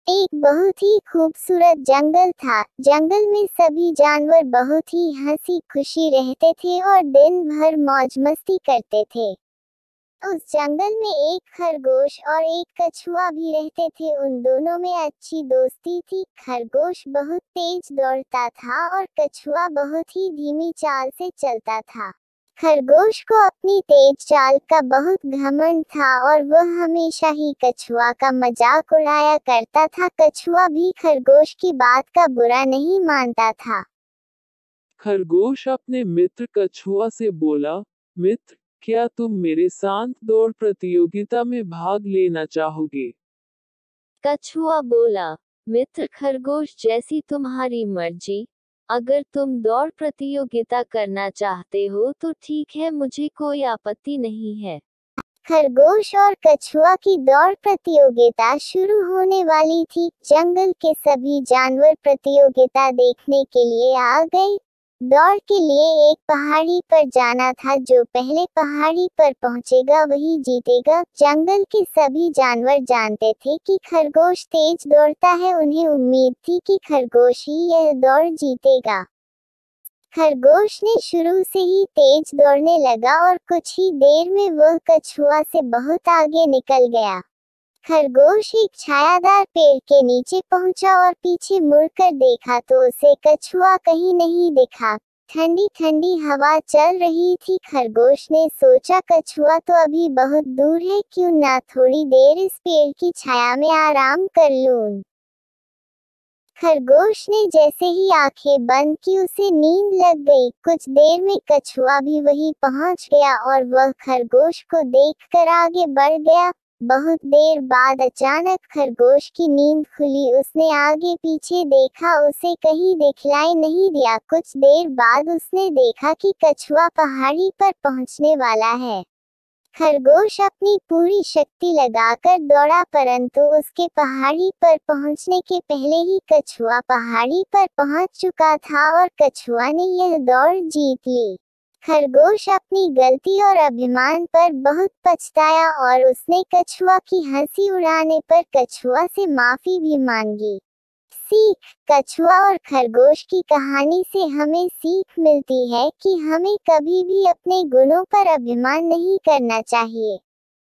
एक बहुत ही खूबसूरत जंगल था। जंगल में सभी जानवर बहुत ही हंसी खुशी रहते थे और दिन भर मौज मस्ती करते थे। उस जंगल में एक खरगोश और एक कछुआ भी रहते थे। उन दोनों में अच्छी दोस्ती थी। खरगोश बहुत तेज दौड़ता था और कछुआ बहुत ही धीमी चाल से चलता था। खरगोश को अपनी तेज चाल का बहुत घमंड था और वह हमेशा ही कछुआ का मजाक उड़ाया करता था। कछुआ भी खरगोश की बात का बुरा नहीं मानता था। खरगोश अपने मित्र कछुआ से बोला, मित्र, क्या तुम मेरे साथ दौड़ प्रतियोगिता में भाग लेना चाहोगे? कछुआ बोला, मित्र खरगोश, जैसी तुम्हारी मर्जी। अगर तुम दौड़ प्रतियोगिता करना चाहते हो तो ठीक है, मुझे कोई आपत्ति नहीं है। खरगोश और कछुआ की दौड़ प्रतियोगिता शुरू होने वाली थी। जंगल के सभी जानवर प्रतियोगिता देखने के लिए आ गए। दौड़ के लिए एक पहाड़ी पर जाना था। जो पहले पहाड़ी पर पहुंचेगा वही जीतेगा। जंगल के सभी जानवर जानते थे कि खरगोश तेज दौड़ता है। उन्हें उम्मीद थी कि खरगोश ही यह दौड़ जीतेगा। खरगोश ने शुरू से ही तेज दौड़ने लगा और कुछ ही देर में वह कछुआ से बहुत आगे निकल गया। खरगोश एक छायादार पेड़ के नीचे पहुंचा और पीछे मुड़कर देखा तो उसे कछुआ कहीं नहीं दिखा। ठंडी ठंडी हवा चल रही थी। खरगोश ने सोचा, कछुआ तो अभी बहुत दूर है, क्यों ना थोड़ी देर इस पेड़ की छाया में आराम कर लूं। खरगोश ने जैसे ही आंखें बंद की उसे नींद लग गई। कुछ देर में कछुआ भी वहीं पहुंच गया और वह खरगोश को देखकर आगे बढ़ गया। बहुत देर बाद अचानक खरगोश की नींद खुली। उसने आगे पीछे देखा, उसे कहीं दिखलाई नहीं दिया। कुछ देर बाद उसने देखा कि कछुआ पहाड़ी पर पहुंचने वाला है। खरगोश अपनी पूरी शक्ति लगाकर दौड़ा, परंतु उसके पहाड़ी पर पहुंचने के पहले ही कछुआ पहाड़ी पर पहुंच चुका था और कछुआ ने यह दौड़ जीत ली। खरगोश अपनी गलती और अभिमान पर बहुत पछताया और उसने कछुआ की हंसी उड़ाने पर कछुआ से माफी भी मांगी। सीख: कछुआ और खरगोश की कहानी से हमें सीख मिलती है कि हमें कभी भी अपने गुणों पर अभिमान नहीं करना चाहिए।